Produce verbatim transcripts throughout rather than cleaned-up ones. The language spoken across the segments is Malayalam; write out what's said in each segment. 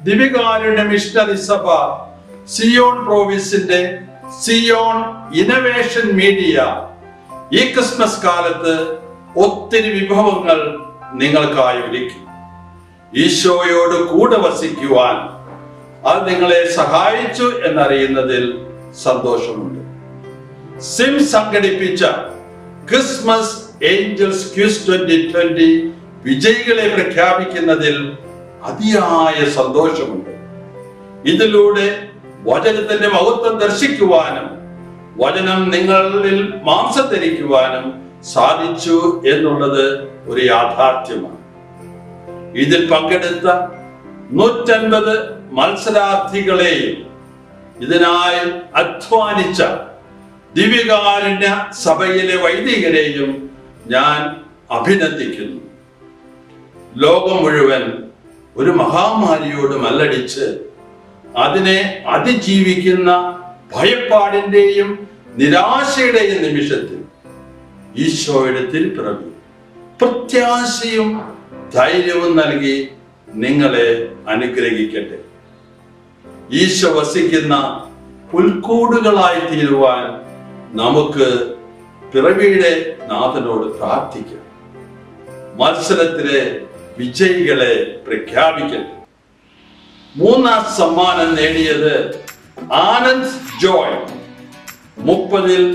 ദിവികാരുണ്യ മിഷണറി സഭ സിയോൺ പ്രോവിൻസിന്റെ സിയോൺ ഇന്നവേഷൻ മീഡിയ ഈ ക്രിസ്മസ് കാലത്ത് ഒത്തിരി വിഭവങ്ങൾ നിങ്ങൾക്കായി ഒരുക്കി. ഈശോയോട് കൂടെ വസിക്കുവാൻ അത് നിങ്ങളെ സഹായിച്ചു എന്നറിയുന്നതിൽ സന്തോഷമുണ്ട്. സിം സംഘടിപ്പിച്ച Christmas angels quiz twenty twenty വിജയികളെ പ്രഖ്യാപിക്കുന്നതിൽ അതിയായ സന്തോഷമുണ്ട്. ഇതിലൂടെ വചനത്തിന്റെ മഹത്വം ദർശിക്കുവാനും വചനം നിങ്ങളിൽ മാംസം ധരിക്കുവാനും സാധിച്ചു എന്നുള്ളത് ഒരു യാഥാർത്ഥ്യമാണ്. ഇതിൽ പങ്കെടുത്ത നൂറ്റൻപത് മത്സരാർത്ഥികളെയും ഇതിനായി അധ്വാനിച്ച ദിവികാരുണ്യ സഭയിലെ വൈദികരെയും ഞാൻ അഭിനന്ദിക്കുന്നു. ലോകം മുഴുവൻ ഒരു മഹാമാരിയോട് മല്ലടിച്ച് അതിനെ അതിജീവിക്കുന്ന ഭയപ്പാടിന്റെയും നിരാശയുടെയും നിമിഷത്തിൽ ഈശോയുടെ തിരുപ്പിറവി പ്രത്യാശയും ധൈര്യവും നൽകി നിങ്ങളെ അനുഗ്രഹിക്കട്ടെ. ഈശോ വസിക്കുന്ന പുൽക്കൂടുകളായി തീരുവാൻ നമുക്ക് പിറവിയുടെ നാഥനോട് പ്രാർത്ഥിക്കാം. മത്സരത്തിലെ വിജയികളെ പ്രഖ്യാപിക്കട്ടെ. മൂന്നാം സമ്മാനം നേടിയത് ആനന്ദ് ജോയ്. മുപ്പതിൽ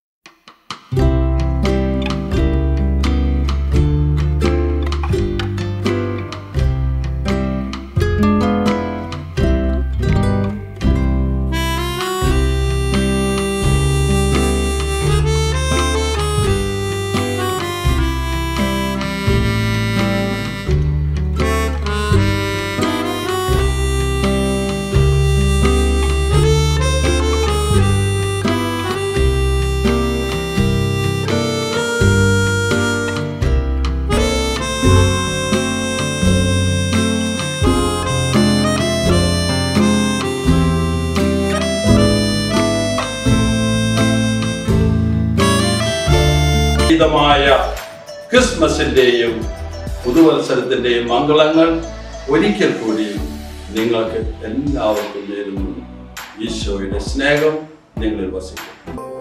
ക്രിസ്മസിന്റെയും പുതുവത്സരത്തിന്റെയും മംഗളങ്ങൾ ഒരിക്കൽ കൂടി നിങ്ങൾക്ക് എല്ലാവർക്കും നേരുന്നു. ഈശോയുടെ സ്നേഹം നിങ്ങളിൽ വസിക്കും.